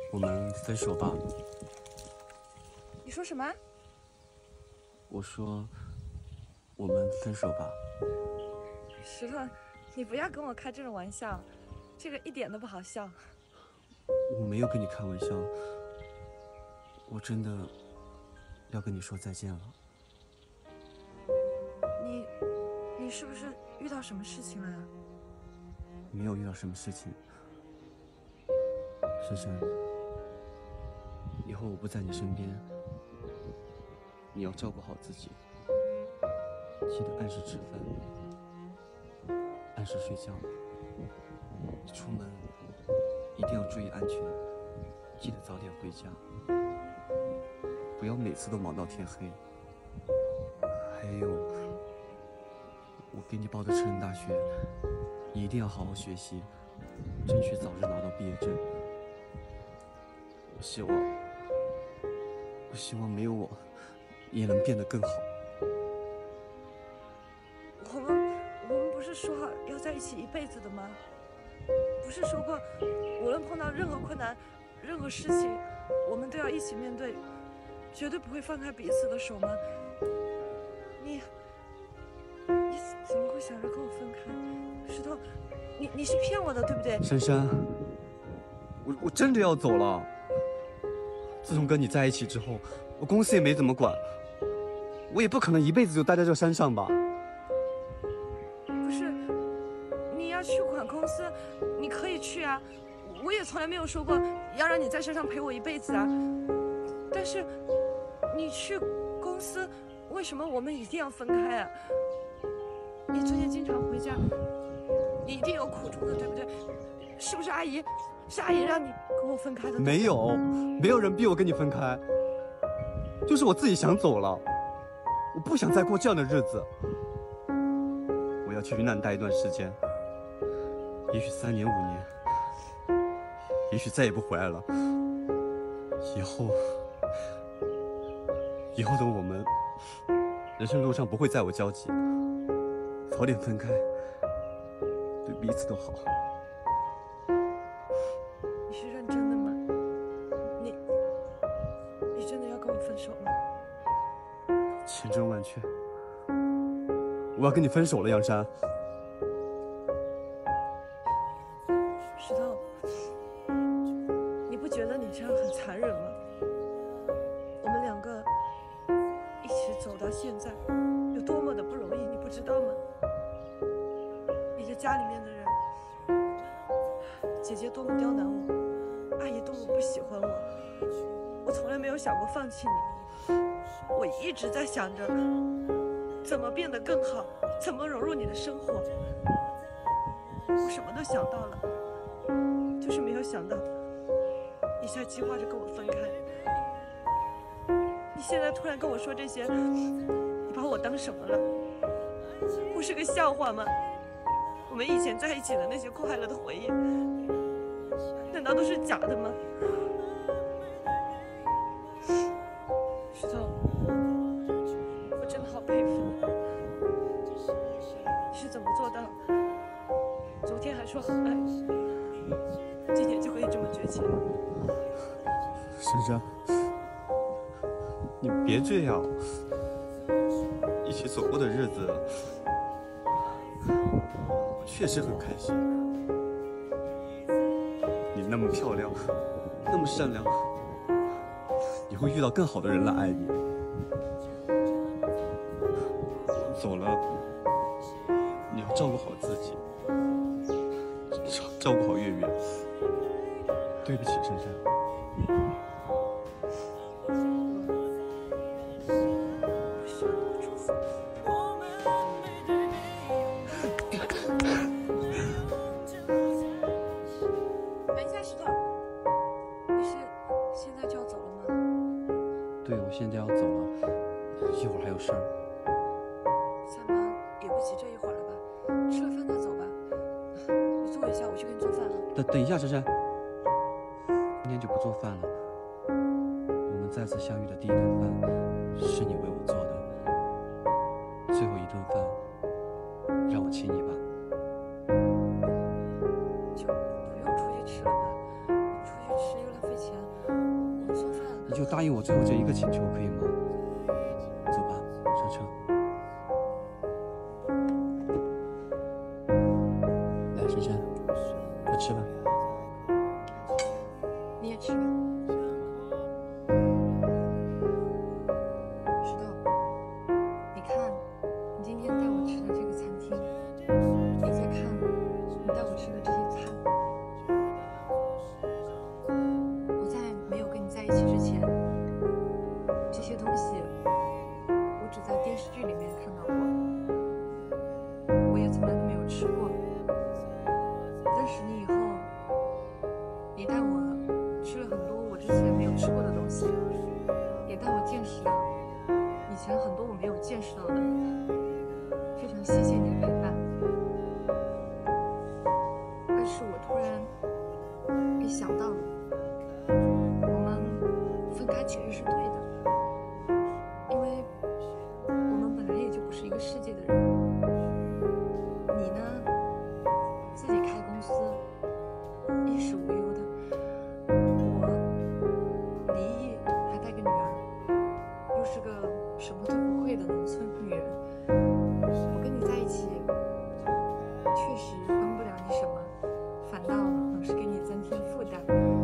我们分手吧。 你说什么？ 我说，我们分手吧。 石头，你不要跟我开这种玩笑，这个一点都不好笑。 我没有跟你开玩笑，我真的要跟你说再见了。 你是不是遇到什么事情了呀？ 没有遇到什么事情，珊珊，以后我不在你身边，你要照顾好自己，记得按时吃饭，按时睡觉。你出门一定要注意安全，记得早点回家，不要每次都忙到天黑。还有，我给你报的成人大学，你一定要好好学习，争取早日拿到毕业证。我希望没有我，你也能变得更好。 我们不是说好要在一起一辈子的吗？不是说过，无论碰到任何困难、任何事情，我们都要一起面对，绝对不会放开彼此的手吗？你怎么会想着跟我分开？石头，你是骗我的，对不对？ 珊珊，我真的要走了。自从跟你在一起之后，我公司也没怎么管，我也不可能一辈子就待在这山上吧。 不是，你要去管公司，你可以去啊，我也从来没有说过要让你在山上陪我一辈子啊。但是你去公司，为什么我们一定要分开啊？你最近经常回家，你一定有苦衷的，对不对？是不是阿姨？是阿姨让你跟我分开的？ 没有，没有人逼我跟你分开，就是我自己想走了。我不想再过这样的日子。我要去云南待一段时间，也许3年5年，也许再也不回来了。以后的我们，人生路上不会再有交集，早点分开，对彼此都好。 你是认真的吗？你真的要跟我分手吗？ 千真万确，我要跟你分手了，杨珊。 石头，你不觉得你这样很残忍吗？我们两个一起走到现在，有多么的不容易，你不知道吗？你的家里面的人，姐姐多么刁难我，阿姨多么不喜欢我，我从来没有想过放弃你。我一直在想着怎么变得更好，怎么融入你的生活。我什么都想到了，就是没有想到你在计划着跟我分开。你现在突然跟我说这些，你把我当什么了？我是个笑话吗？我们以前在一起的那些快乐的回忆，难道都是假的吗？石头，我真的好佩服你，你是怎么做到？昨天还说好爱我，今天就可以这么绝情？ 珊珊，你别这样，一起走过的日子，我确实很开心。你那么漂亮，那么善良，你会遇到更好的人来爱你。我走了，你要照顾好自己，照顾好月月。对不起，珊珊。 等一下，石头，你是现在就要走了吗？ 对，我现在要走了，一会儿还有事儿。 再忙也不急这一会儿了吧？吃了饭再走吧。你坐一下，我去给你做饭啊。 等一下，珊珊，今天就不做饭了。我们再次相遇的第一顿饭是你为我做的，最后一顿饭让我请你吧。 就不用出去吃了吧？你出去吃又浪费钱。 你就答应我最后这一个请求，可以吗？走吧，上车。来，珊珊，快吃吧。 你也吃吧。石头，你看，你今天带我吃的这个餐厅，你再看你带我吃的这些菜，我在没有跟你在一起之前，这些东西我只在电视剧里面看到过，我也从来都没有吃过。认识你以后，你带我吃了很多我之前没有吃过的东西，也带我见识了以前很多我没有见识到的。非常谢谢你的陪伴。但是我突然也想到了，我们分开其实是对的，因为我们本来也就不是一个世界的人。你呢，自己开公司，衣食无忧的；我离异，还带个女儿，又是个什么都不会的农村女人。我跟你在一起，确实帮不了你什么，反倒老是给你增添负担。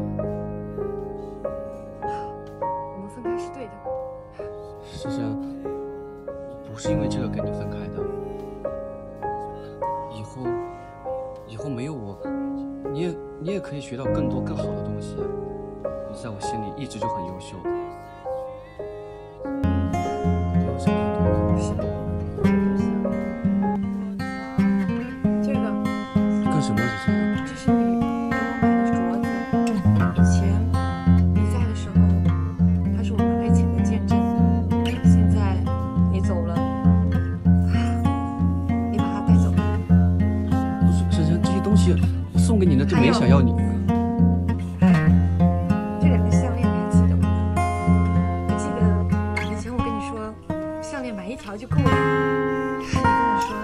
我们分开是对的。 珊珊，不是因为这个跟你分开的。以后没有我，你也可以学到更多更好的东西。你在我心里一直就很优秀。你有什么感动吗？ 是的，这个干什么，珊珊？ 这是你给我买的镯子，以前你在的时候，它是我们爱情的见证。现在你走了，你把它带走。 不是，珊珊，这些东西我送给你的就没想要你。 这两个项链你还记得吗？我记得以前我跟你说，项链买一条就够了。你跟我说，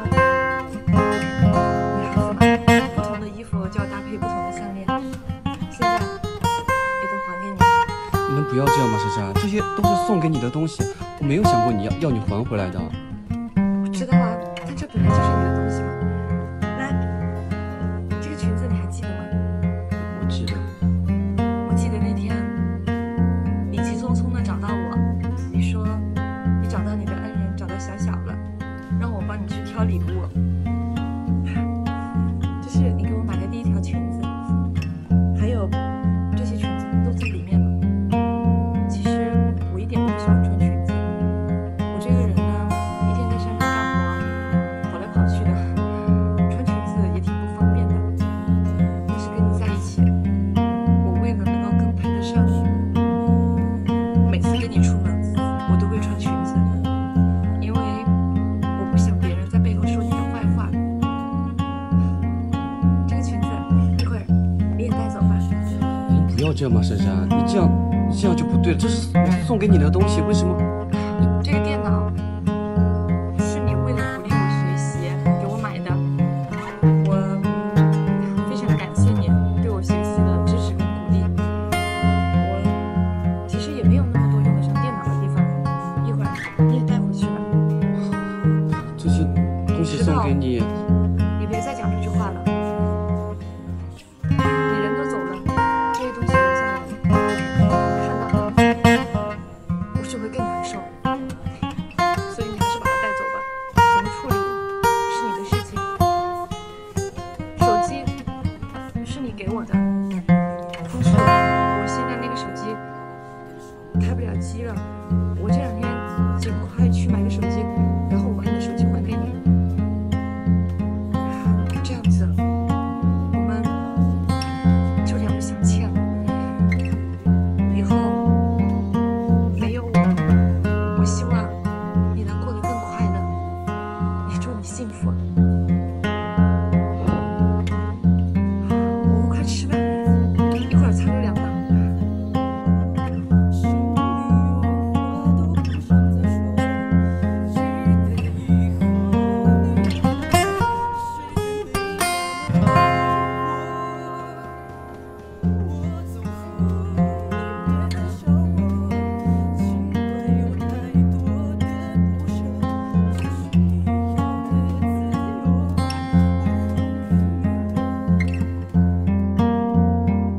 女孩子嘛，不同的衣服就要搭配不同的项链。现在也都还给你。 你能不要这样吗，珊珊？这些都是送给你的东西，我没有想过要你还回来的。 我知道啊，但这本来就是你的东西嘛。来，这个裙子你还记得吗？ 我记得， 我记得那天你急匆匆的找到我，你说你找到你的恩人，找到小小了，让我帮你去挑礼物。这是你给我买的第一条裙子，还有这些裙子都在里面了。其实我一点都不喜欢穿裙子，我这个人呢，一天在山上干活，跑来跑去的，穿裙子也挺不方便的。但是跟你在一起，我为了能够更配得上你，每次跟你出门，我都会穿裙子，因为我不想别人在背后说你的坏话。这个裙子一会儿你也带走吧。 你不要这样嘛，珊珊，你这样就不对了。这是我送给你的东西，为什么？ 这个电脑是你为了鼓励我学习给我买的，我非常感谢你对我学习的支持跟鼓励。我其实也没有那么多用得上电脑的地方，一会儿你也带回去吧。 这些东西送给你，